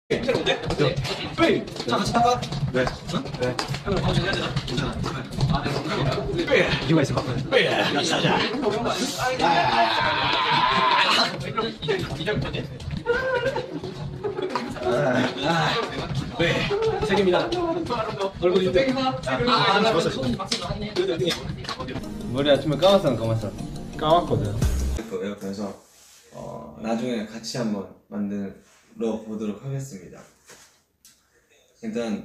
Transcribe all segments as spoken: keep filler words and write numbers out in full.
언제? 언제? 왜? 자, 같이 할까? 네. 응? 네. 형은 바로 해야 되나? 괜찮아. 아, 네. 왜? 이유가 있어. 왜? 야, 자자. 아, 왜? 책임이다. 얼굴이 좀. 아, 나 벌써 손 막히고 하네. 머리 아침에 감았어, 안 감았어? 까맣거든. 거예요. 그래서 어, 나중에 같이 한번 만들어 보도록 하겠습니다. 일단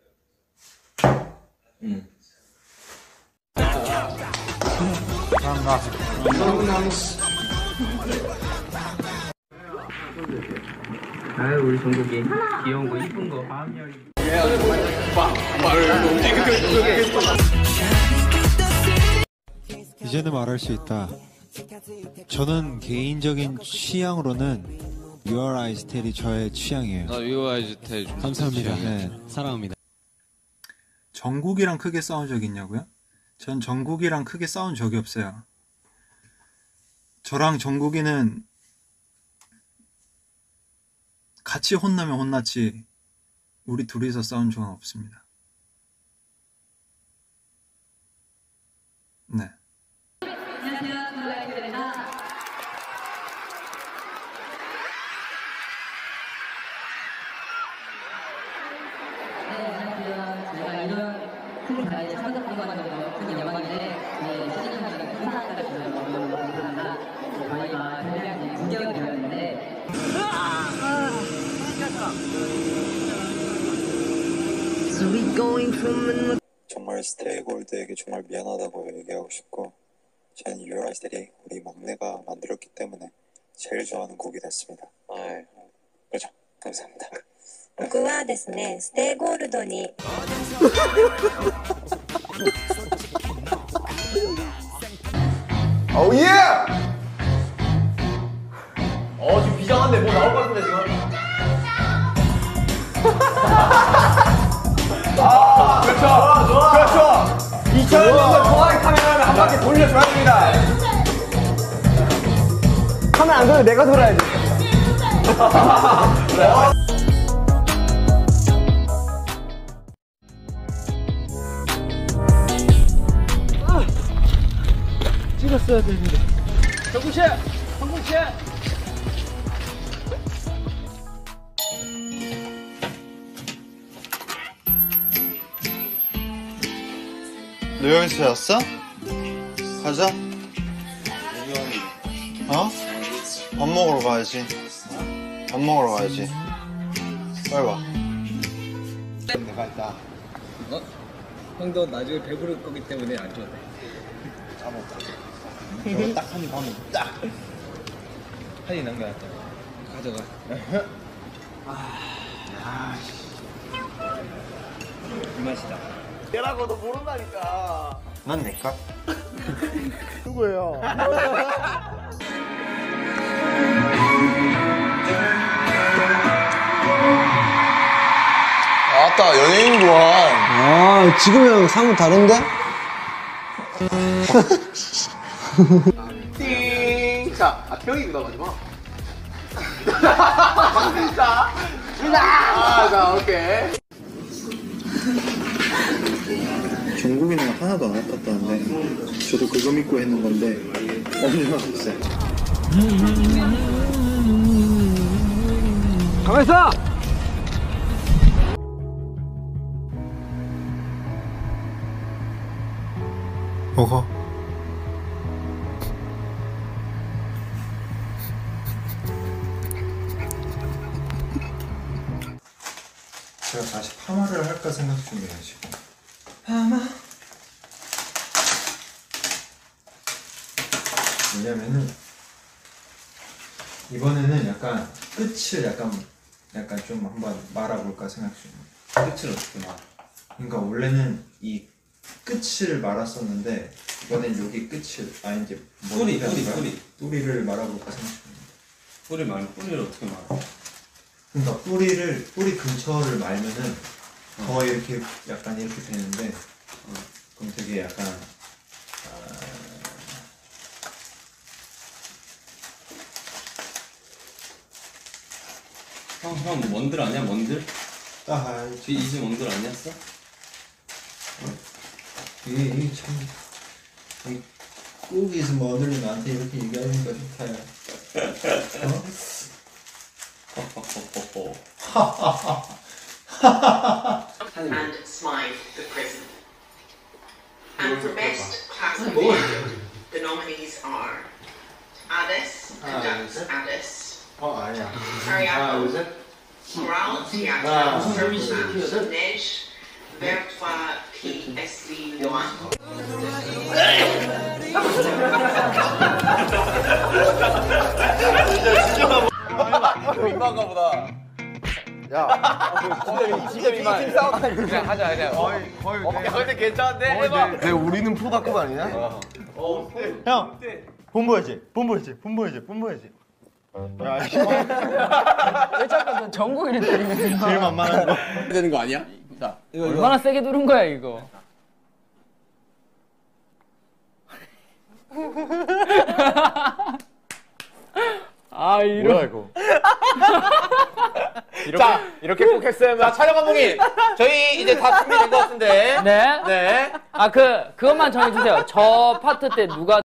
음. 아유 우리 정국이 귀여운 거 이쁜 거. 이제는 말할 수 있다. 저는 개인적인 취향으로는 Your Eyes Tell이 저의 취향이에요. 나 Your Eyes Tell 좀 감사합니다. 네. 사랑합니다. 정국이랑 크게 싸운 적 있냐고요? 전 정국이랑 크게 싸운 적이 없어요. 저랑 정국이는 같이 혼나면 혼났지 우리 둘이서 싸운 적은 없습니다. 네. 제가 이런 큰 자리에 참석하는 건 큰 영광인데 시즌하는 큰 사랑을 주셔서 너무 감사합니다. 저희가 굉장히 구경이 되었는데 정말 스테이골드에게 정말 미안하다고 얘기하고 싶고 저는 Your Eyes Tell이 우리 막내가 만들었기 때문에 제일 좋아하는 곡이 됐습니다. 아, 그렇죠. 감사합니다. 僕はですね、ステイゴールドに 오 예! 어 지금 비장한데 뭐 나올 것 같은데 지금. 아 그렇죠. 좋아 좋아. 그렇죠. 이천년 좋아하는 카메라를 한 바퀴 돌려줘야 됩니다. 카메라 안 돌려 내가 돌아야지. 그래. 찍었어야 되는데. 정국 씨! 정국 씨! 너 여기서 잤어? 가자. 어? 밥 먹으러 가야지. 밥 먹으러 가야지. 빨리 와. 내가 있다. 어? 형도 나중에 배부를 거기 때문에 안 좋네. 까먹자. 저거 딱 한 입 하면 딱. 한이 남겨놨다. 가져가. 아, 이 맛이다. 얘라고 너 모른다니까. 난 내까? 누구예요? 아따 연예인 좋아. 아, 지금이랑 상은 다른데? 띵! 자, 아, 태영이 나가지 마. 자, 자, 자, 오케이. 정국이는 하나도 안 아팠다는데 저도 그거 믿고 했는 건데 엄청 아팠어요. 가만 있어! 먹어. 제가 다시 파마를 할까 생각 중이에요 지금. 파마? 왜냐면은 이번에는 약간 끝을 약간 약간 좀 한번 말아볼까 생각 중이에요. 끝을 어떻게 말? 그러니까 원래는 이 끝을 말았었는데 이번엔 여기 끝을 아 이제 뿌리 뿌리 뿌리 뿌리를 말아볼까 생각 중이에요. 뿌리 말 뿌리를 어떻게 말아? 그러니까 뿌리를 뿌리 근처를 말면은 더 이렇게 약간 이렇게 되는데 어, 그럼 되게 약간 아... 형, 형 뭔들 아니야? 뭔들? 아, 뒤 이즈 뭔들 아니었어? 이게 참 꾸기에서 뭐들이 나한테 이렇게 얘기하는 거 좋다요. and Smythe the prison. And for best classic video, the nominees are Addis, conducts Addis. 어 아니야. Ariadne, Moral, Theatre, Serpent, Nej, Vertois, P S V one. 민망한가 보다. 야, 진짜 진짜 민망해. 팀 싸움 그냥 하자 그냥. 거의 거의. 어, 근데 괜찮은데? 해봐. 내 우리는 프로다급 아니냐? 어. 형, 본보야지, 본보야지, 본보야지, 본보야지. 야, 왜 자꾸 전국이를 때리는 거야? 제일 만만한 거. 되는 거 아니야? 자, 얼마나 세게 누른 거야 이거? 아 이런. 뭐야 이거? 이렇게, 자 이렇게 꼭 했으면. 자 촬영 감독님, 저희 이제 다 준비된 것 같은데. 네. 네. 아 그 그것만 정해주세요. 저 파트 때 누가